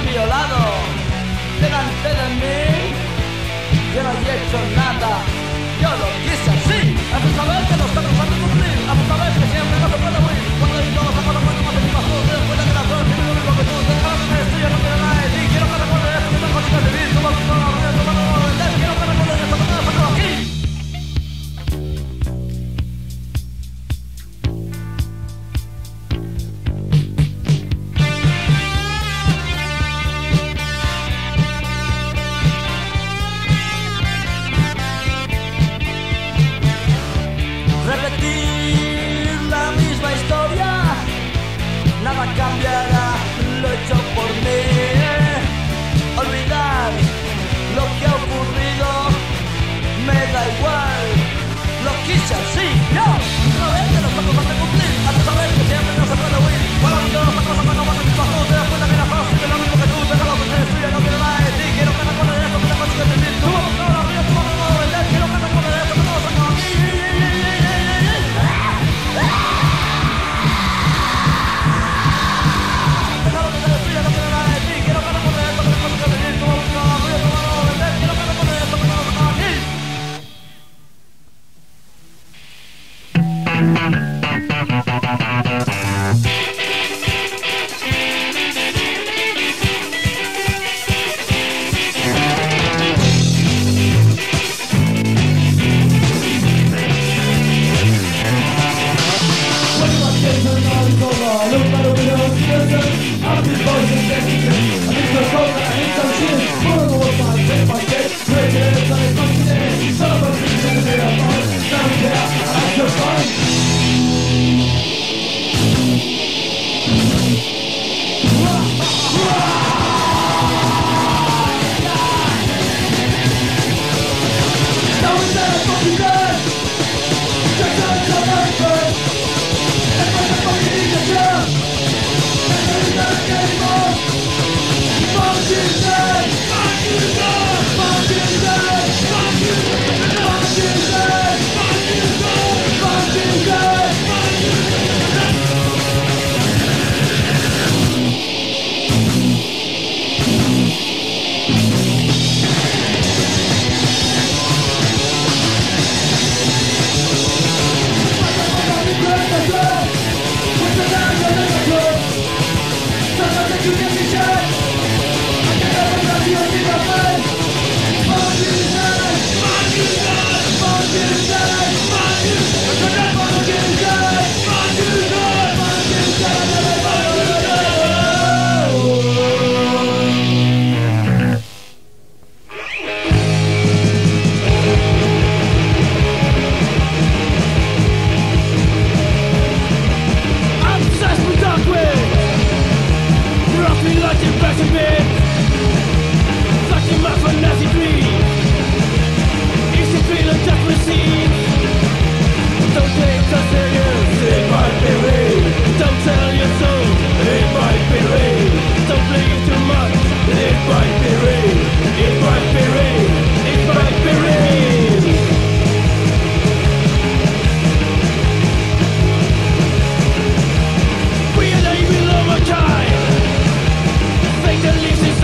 violado delante de mí. Yo no he hecho nada, yo lo quise así. Has de saber que los perros han de cumplir, has de saber que siempre no se puede huir. Cuando hay todos a cuando más te digas tú, después de que la flor tiene lo mismo que tú. Déjame que me estrella, no quiero nada de ti. Quiero que recuerdes esto que tengo que vivir. Como tú no lo ves, no lo voy a vender. Quiero que recuerdes esto que me has sacado aquí. Repetir la misma historia, nada cambiará lo hecho por mí. Olvidar lo que ha ocurrido, me da igual, lo quise así. Yo, no ves que los pactos van a cumplir, has de saber que siempre no se puede huir. Cuando todos los pactos cuando vas a mismo tú, te das cuenta que la frase es lo mismo que tú. Déjalo que te destruya, no quiero nada de ti. Quiero que recuerdes esto que te consigues vivir. Tú vas a buscar la vida, tú vas a vender. Quiero que recuerdes esto que todos sacan aquí. Least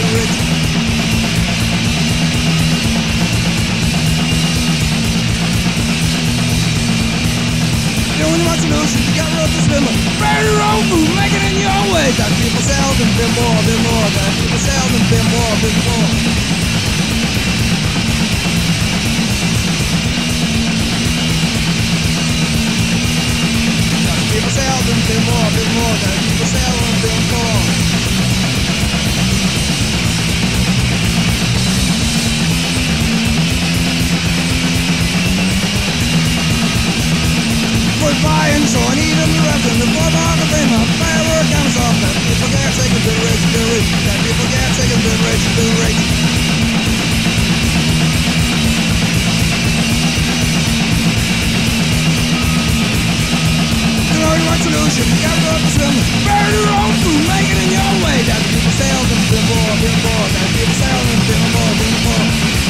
rich. You only want solutions, you got rope to swim. Burn your own food, make it in your own way. That people seldom been more, been more. That people seldom been more, been more. That people seldom been more, been more. That people seldom been more. Buying, so I need them to rest in the fourth part of fame. My firework comes off. That people can't take it to the rich, to the rich. That people can't take it to the rich, to the rich. You know you want solution, you got to go to swim. Burn your own food, make it in your own way. That people seldom been more, been more. That people seldom been more, been more.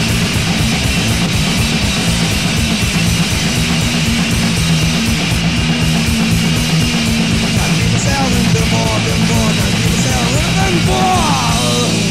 Seldom been more, been more. That people seldom been more.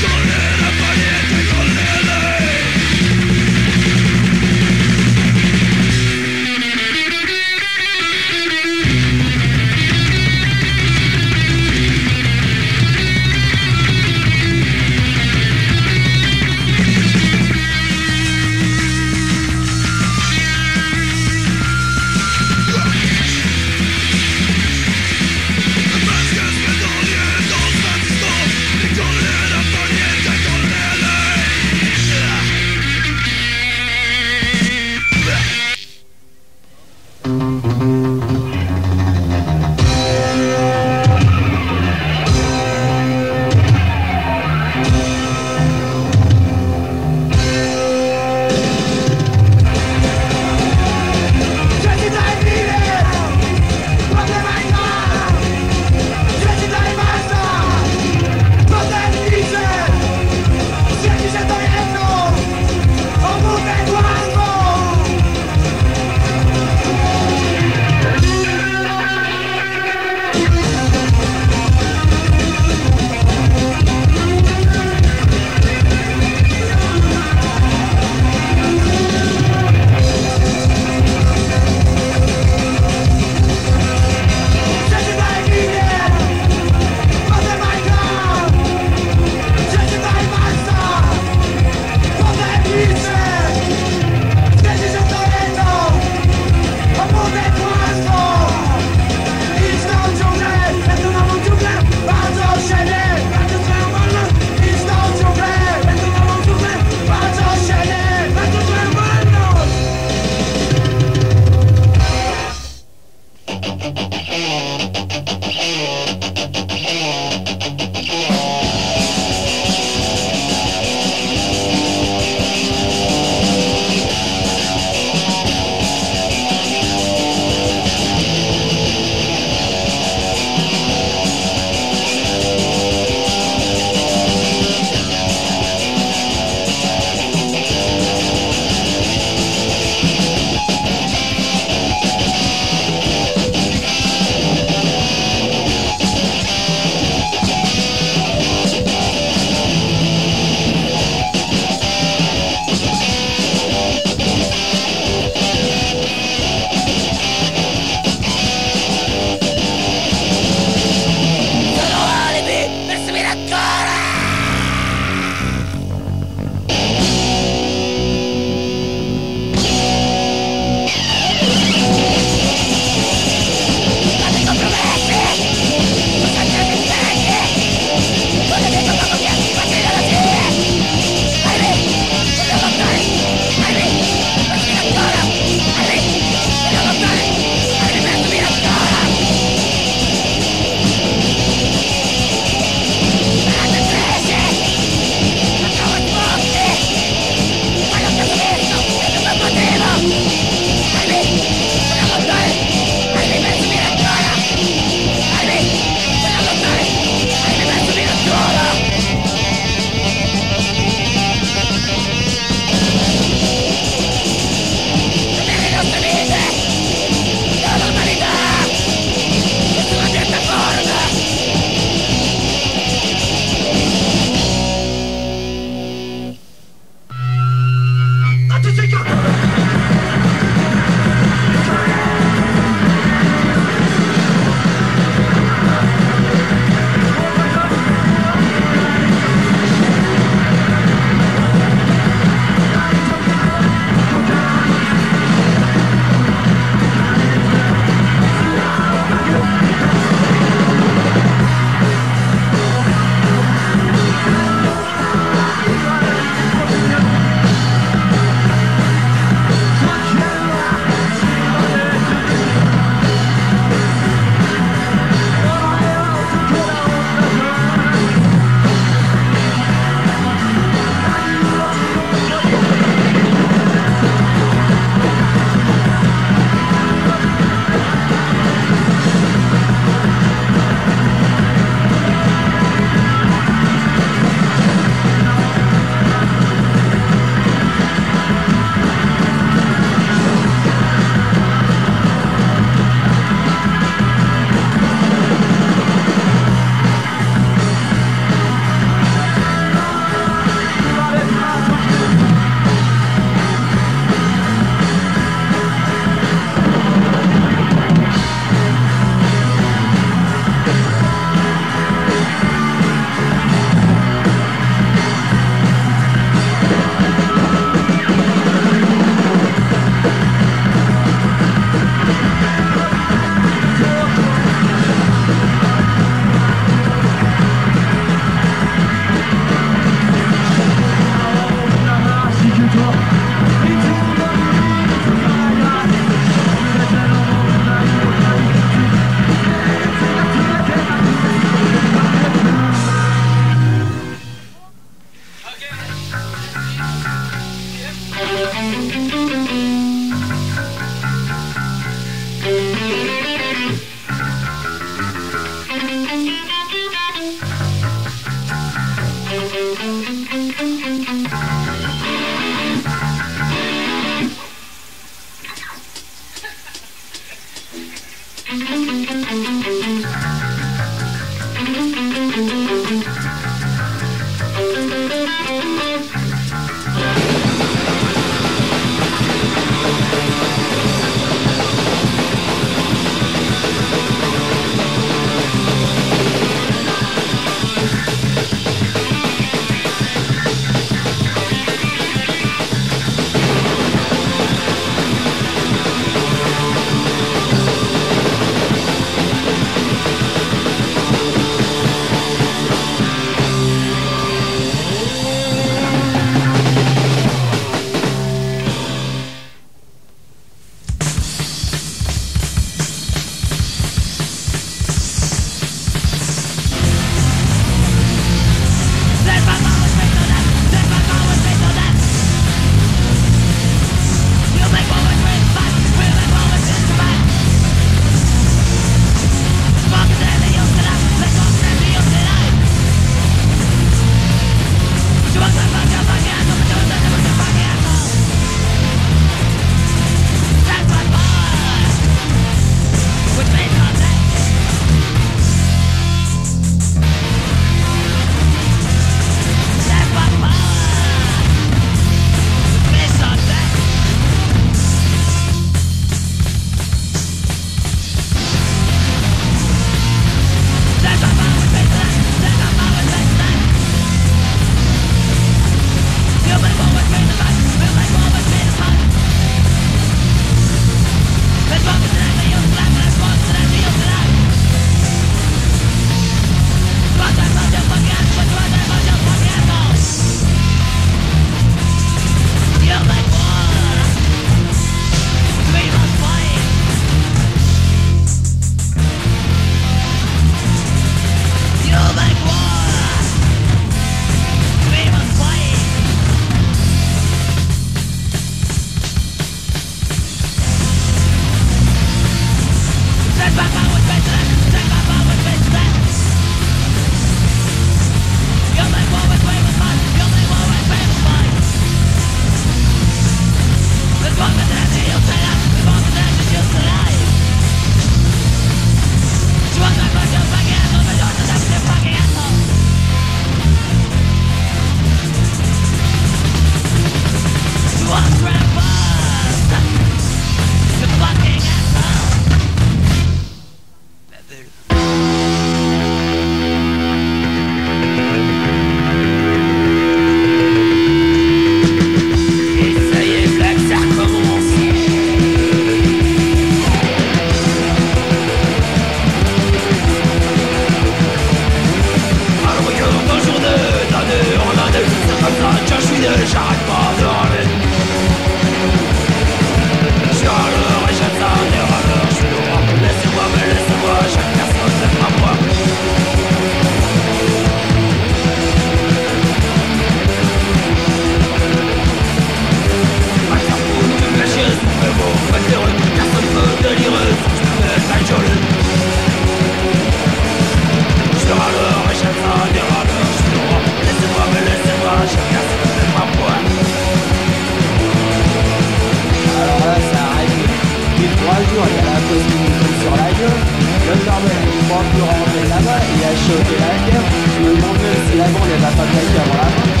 chauffer la terre. Je me demande même si la bande elle va pas craquer avant la fin.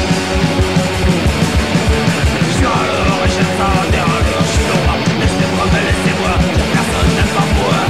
Je suis à la recherche d'un terrain, je suis le roi. Laissez-moi, mais laissez-moi, personne n'aime pas moi.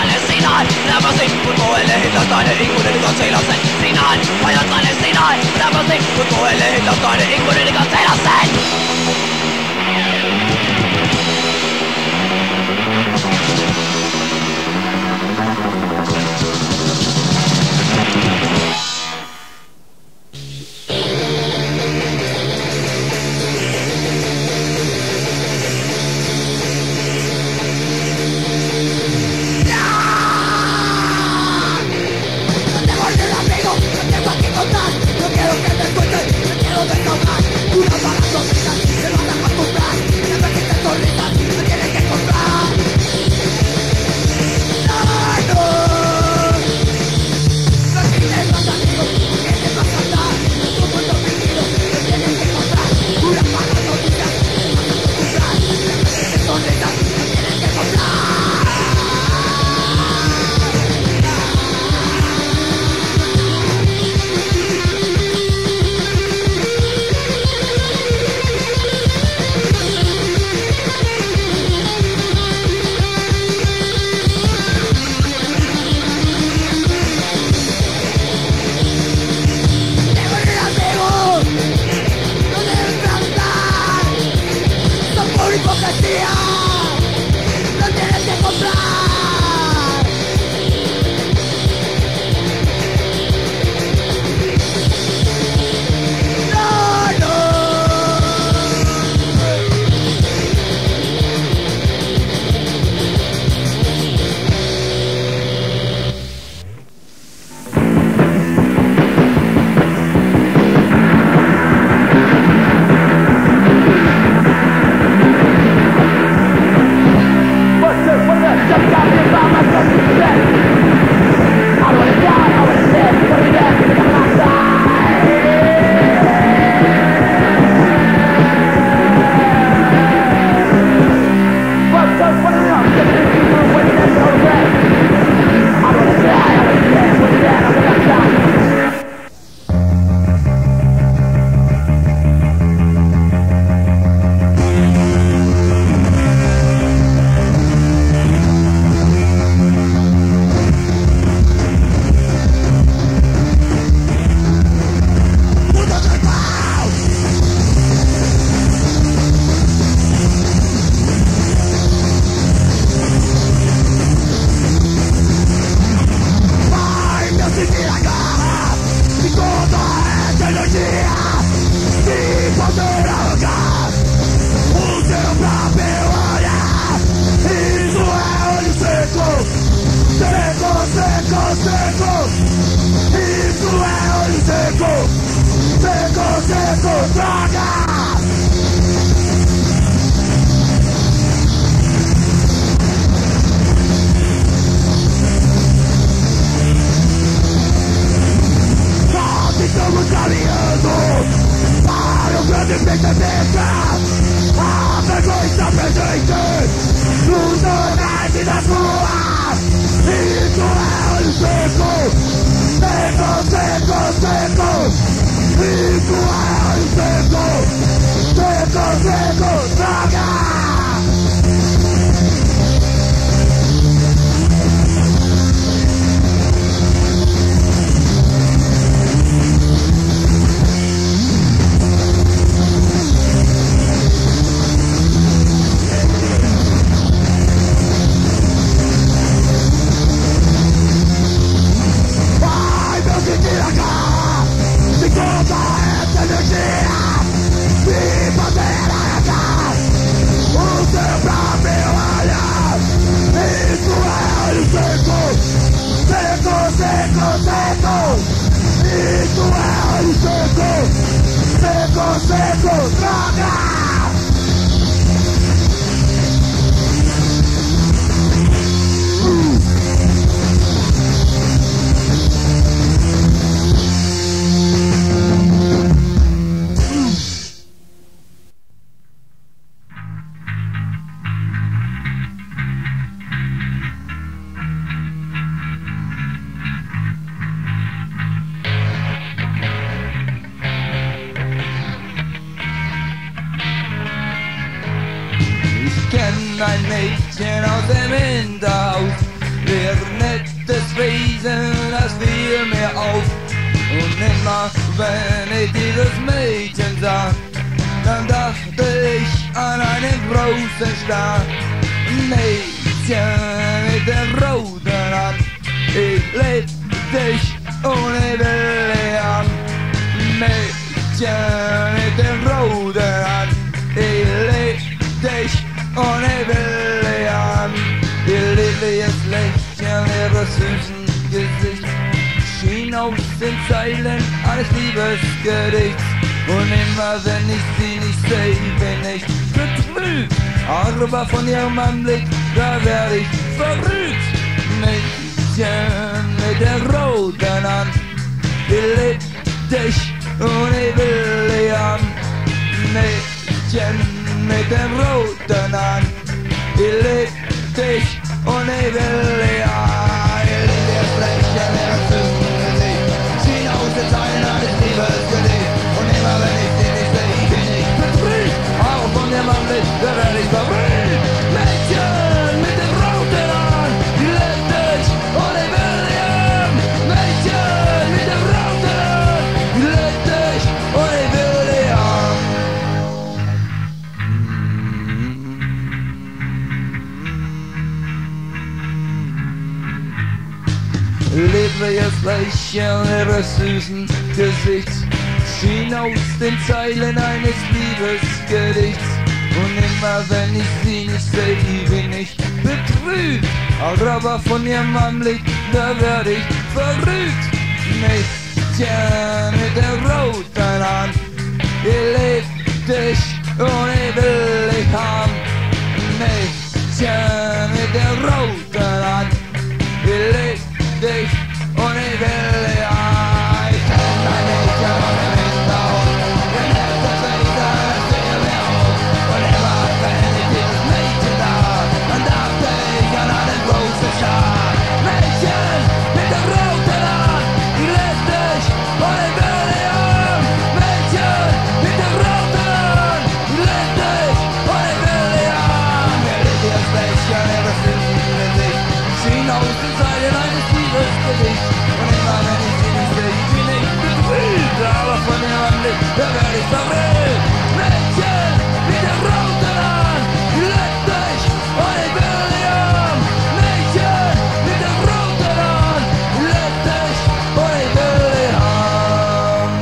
Sinai, sig och gå eller hylla och ta det ingår i det kan säga sig. ein Mädchen aus dem Hinterhaus. Während nicht des Wesen, das fiel mir auf. Und immer wenn ich dieses Mädchen sah, dann dachte ich an einen großen Star. Mädchen mit dem roten Hand, ich lieb dich und ich will dich an. Mädchen mit dem roten Hand, ich lieb dich und ich will dich an. Ihr liebliches Lächeln, ihre süßen Gesicht schien aus den Zeilen eines Liebesgedichts. Und immer wenn ich sie nicht sehe, bin ich betrübt. Aber von ihrem Anblick, da werd ich verrückt. Mädchen mit der roten Hand, ich lieb dich und ich will dich an. Mädchen mit der roten Hand, ich lieb dich und ich will dich an. Ihr liebliches Lächeln, ihre süßen Gesicht schien aus den Zeilen eines Liebesgedichts. Und immer wenn ich sie nicht sehe, bin ich betrübt. Auch von dem Anblick, da werd ich verrückt. Mädchen mit dem roten Hand, die liebt dich und ich will dich an. Mädchen mit dem roten Hand, die liebt dich und ich will dich an. Liebliches Lächeln ihres süßen Gesichts schien aus den Zeilen eines Liebesgedichts. Und immer wenn ich sie nicht sehe, bin ich betrübt. Aber von ihrem Anblick, da werd ich verrückt. Mädchen mit der roten Hand, ich lieb dich und ich will dich haben. Mädchen mit der roten Hand, ich lieb dich und ich will dich haben. Ich kenn ein Mädchen und ein Winterhaus, wenn das Wetter stehe mir auf. Und immer wenn ich dieses Mädchen sah, dann dachte ich an einen großen Star. Mädchen mit der roten Hand, die liebt dich und ich will dich haben. Mädchen mit der roten Hand, die liebt dich und ich will dich haben. Ihr liebliches Lächeln, ihre süßen Gesicht schien aus den Zeilen eines Liebesgedichts. Und immer wenn ich sie nicht sehe, bin ich betrübt. Aber von ihrem Anblick, da werd ich verrückt. Mädchen mit der roten Hand, die liebt dich und ich will dich haben. Mädchen mit der roten Hand, die liebt dich und ich will dich haben.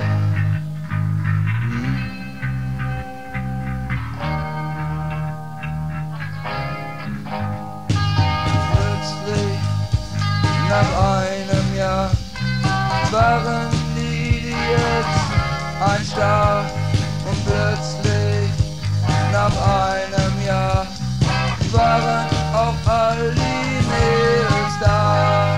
Plötzlich, nach einem Jahr, waren die jetzt ein Star. Und plötzlich, nach einem Jahr, waren auch all die Mädels da.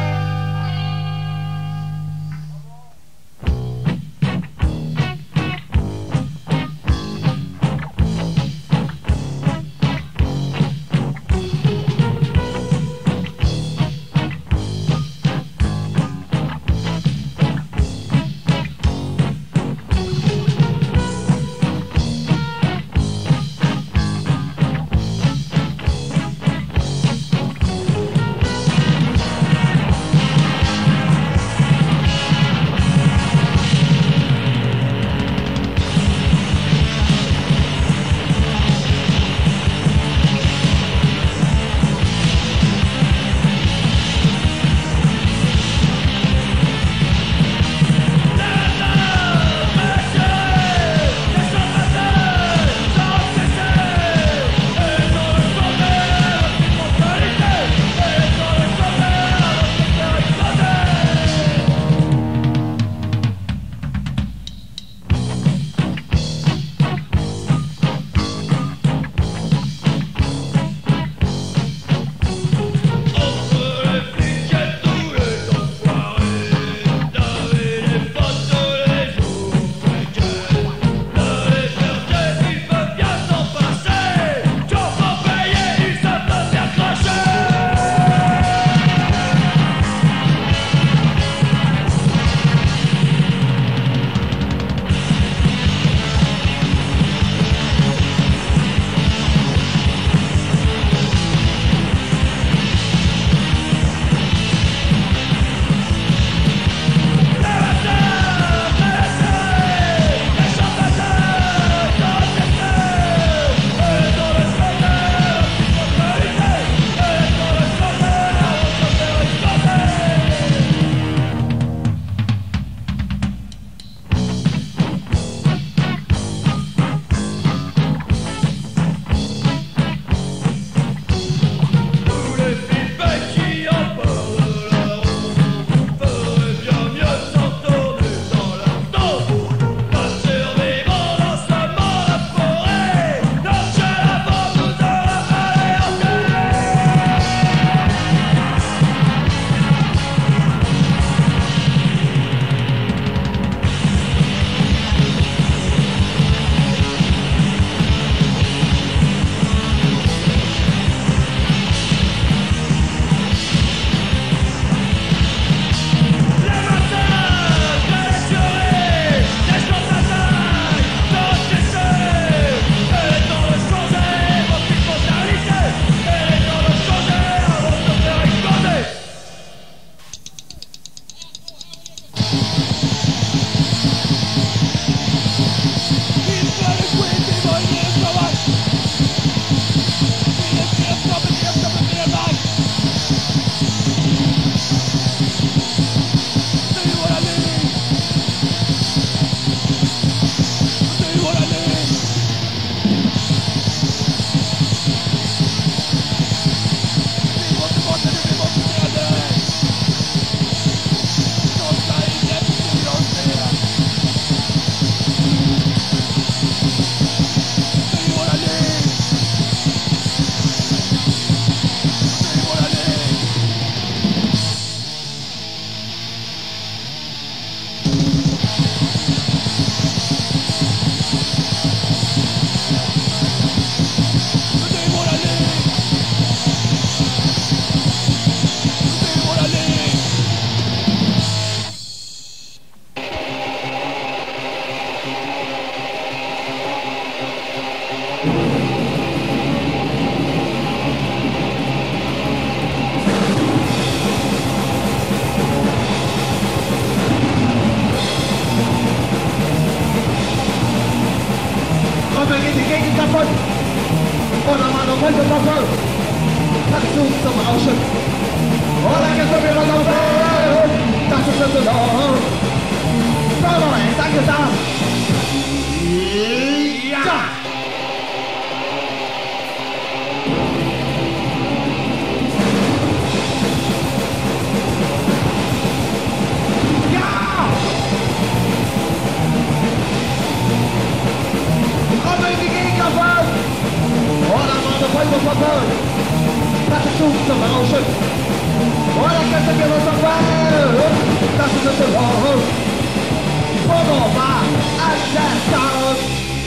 het te hoog. Borrel maar uit zijn koud.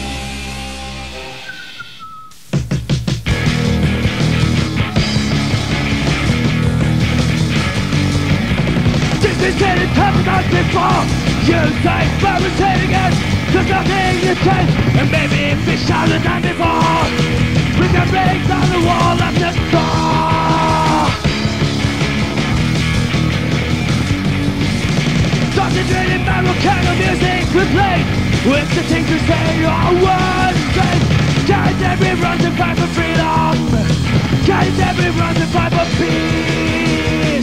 This is getting tougher than before. You say fabricating it, there's nothing you change. And maybe if it's shallower than before, we can break down the wall of the door. Does it really matter what kind of music we play? With the things we say are one thing. Guys, everyone to fight for freedom. Guys, everyone to fight for peace.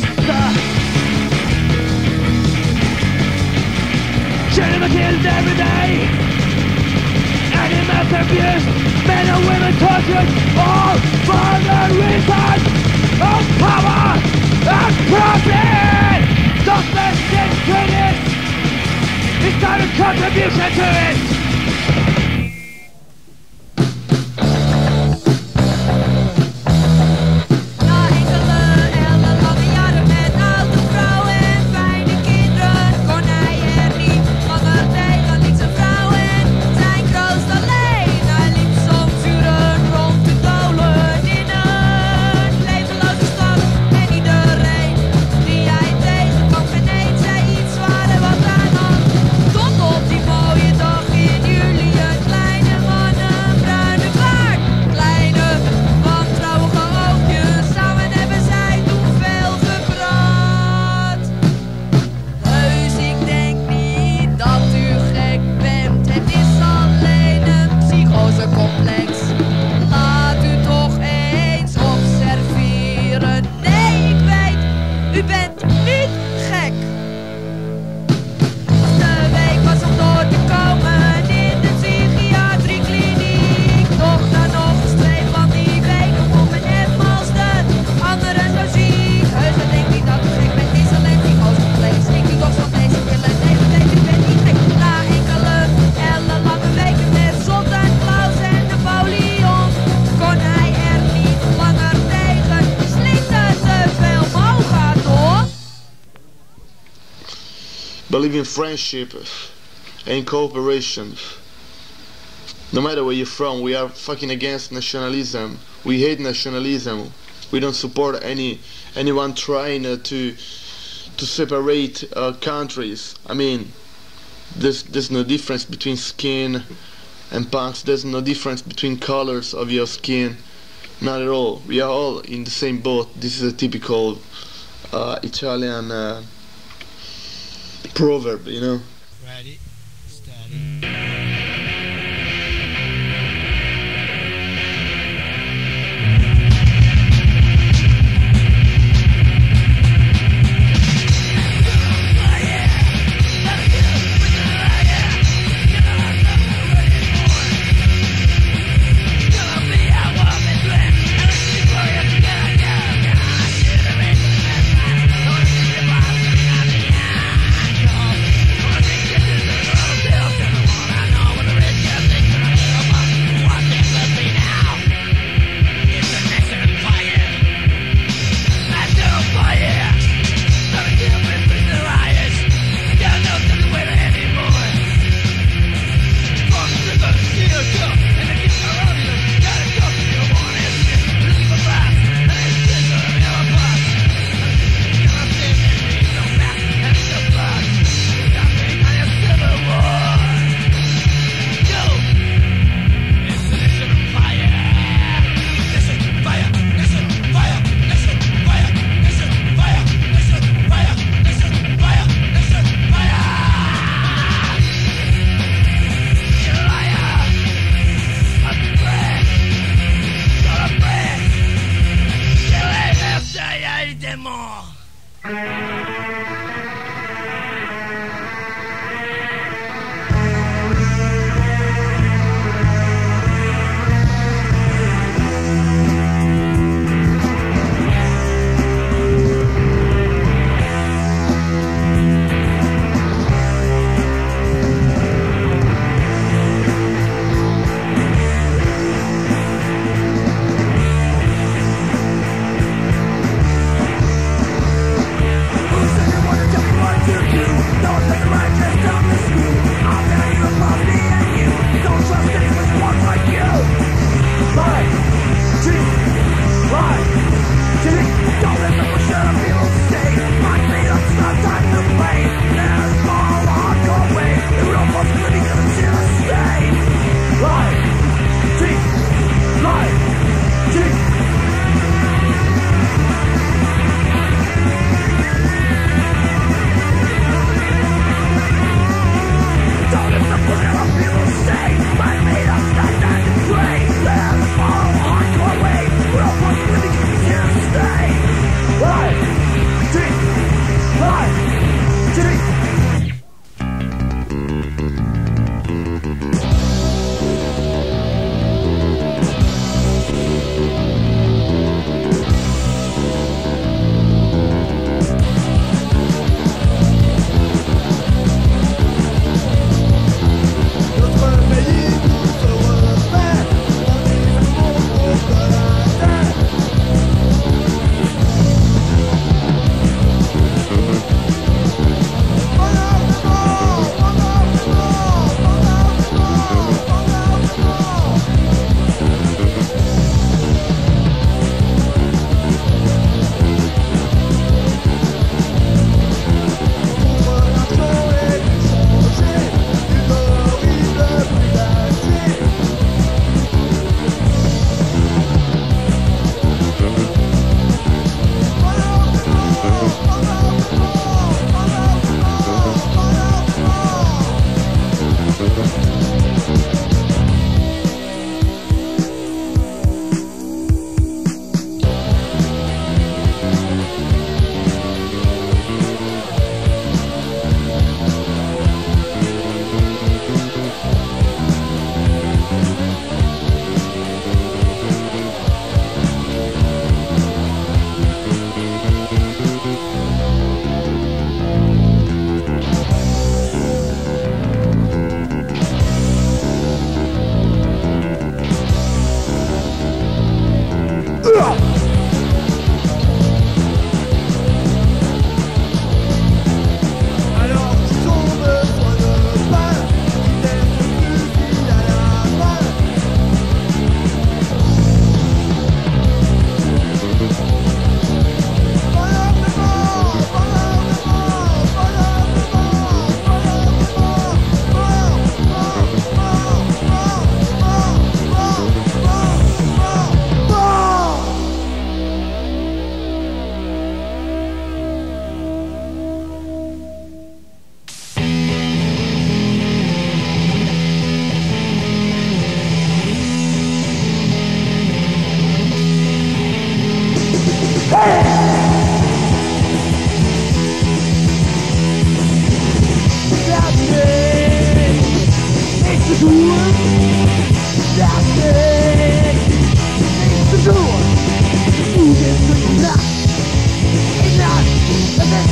Children are killed every day. Animals abused. Men and women tortured. All for the reason of power and profit. Don't let this credit. It's not a contribution to it. Believe in friendship and cooperation. No matter where you're from, we are fucking against nationalism. We hate nationalism. We don't support anyone trying to separate countries. I mean, there's no difference between skin and punks. There's no difference between colors of your skin. Not at all. We are all in the same boat. This is a typical Italian proverb, you know. Ready, steady.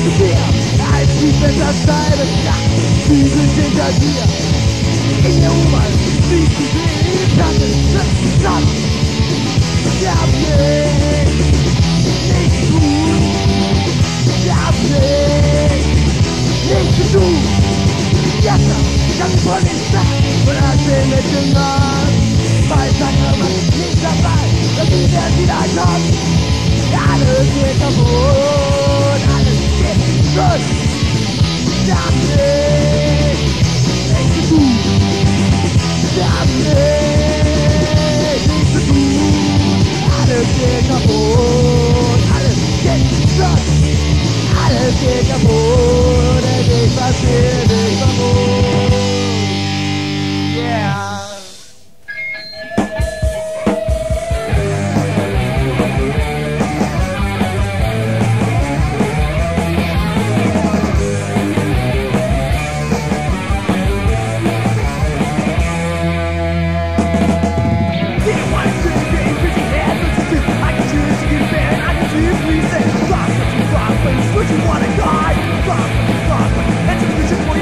dir, ein Typ in der Scheibe, ja, die sind hinter dir. In der U-Bahn, wie sie sehen, das ist zusammen. Darf nicht tun, darf nicht zu tun. Jetzt kann ich von den Stadt und erzähl mit dem Mann. Weil lange man nicht dabei, dass ich erst wieder kommt. Alles geht kaputt, alles geht gut. Darf nicht zu tun, darf nicht zu tun. Alles geht kaputt, alles geht gut. Alles geht kaputt, es ist passiert, ich vermut. Yeah. Would you wanna die? Fuck, and to the vision.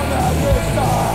on the other side.